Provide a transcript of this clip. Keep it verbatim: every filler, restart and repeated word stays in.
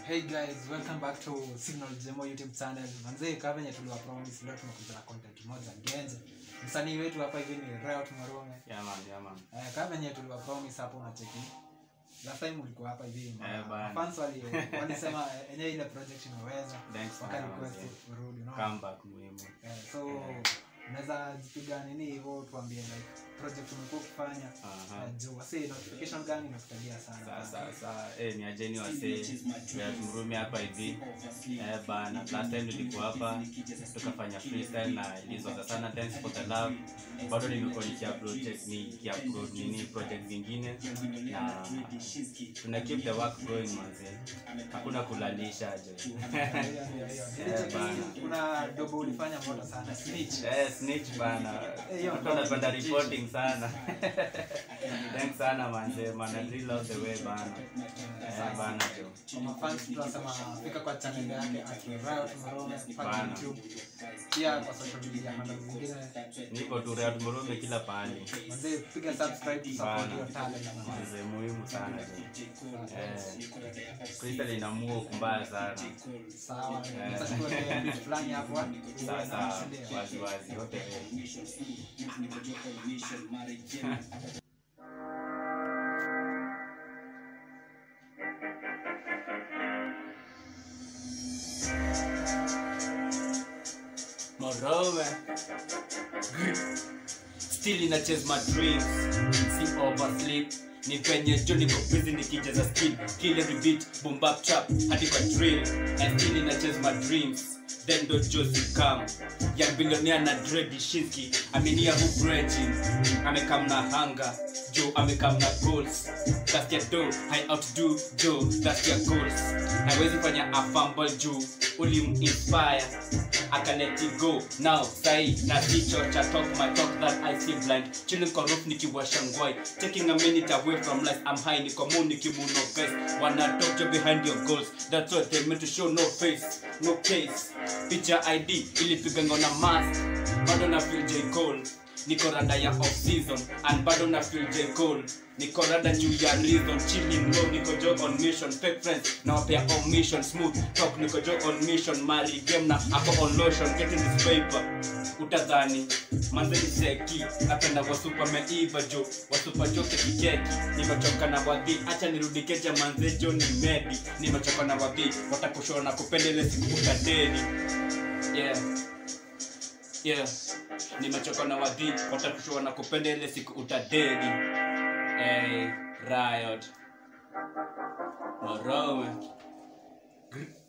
Hey guys, welcome back to Signal Jemo YouTube channel. Manze kama venye tuliwa promise leo tunakuja na content moja genje. Msanii wetu hapa hivi ni Riot Marome. Yeah man, yeah man. Eh kama venye tuliwa promise hapo na cheki. Last time ulikuwa hapa hivi. Eh bana. Fans wali walisema enyewe ile project inaweza. Waka request urudi, no. Come back muhimu. Eh so unaweza jipiga nini hivyo tuambie like project umekuwa kufanya juu wase notification gani inakutajia sana sasa sasa eh ni ajeni wase ya Mrumi hapa hivi eh bana last time nilikuwa hapa tukafanya freestyle na ilizo sana thanks for the love bado nimekuwa nikiupload technique upload nini project zingine na tuna keep the work going manze hakuna kulalisha aje eh bana kuna dobo ulifanya moto sana snitch eh snitch bana watu wanapenda reporting sana thanks sana manze man I really love the way bana eh bana jo kama fans tunasema fika kwa channel yake at Riot Marome kwa YouTube pia kwa social media handles zingine niko tu Riot Marome kila pahali manze piga subscribe to support your talent manze muhimu sana jo eh freestyle inamuo kumbaya sana sawa tutachukua beat fulani hapo sasa wazi wazi yote Marome still in a chase my dreams see oversleep ni venye jo niko busy nikijaza skill kill every beat boom bap trap hadi kwa drill and still in a chase my dreams then do Josie come young billionaire na dready shinski amenia who breaking amekam na hunger Joe amekam na goals that's your dough I outdo Joe that's your goals haiwezi fanya a fumble Joe ulim inspire I can let it go now say na teacher cha talk my talk that I see blind chilling kwa roof nikiwasha ngwai taking a minute away from life I'm high niko moon nikimuno guys wanna talk you behind your goals that's what they meant to show no face no case picture I D ilipiga ngona mask bado na feel J Cole niko rada ya off season and bado na feel J Cole niko rada juu ya reason chilling low niko jo on mission fake friends na wapea on mission smooth talk niko jo on mission mali game na ako on lotion getting this paper utadhani manze ni seki napenda wa super meiva jo wa super joke kikeki nimechoka na wadhi acha nirudi keja manze jo ni medi nimechoka na wadhi watakushona kupendele siku utadeni yeah yeah nimechoka na wadhi watakushona kupendele siku utadeni hey Riot Marome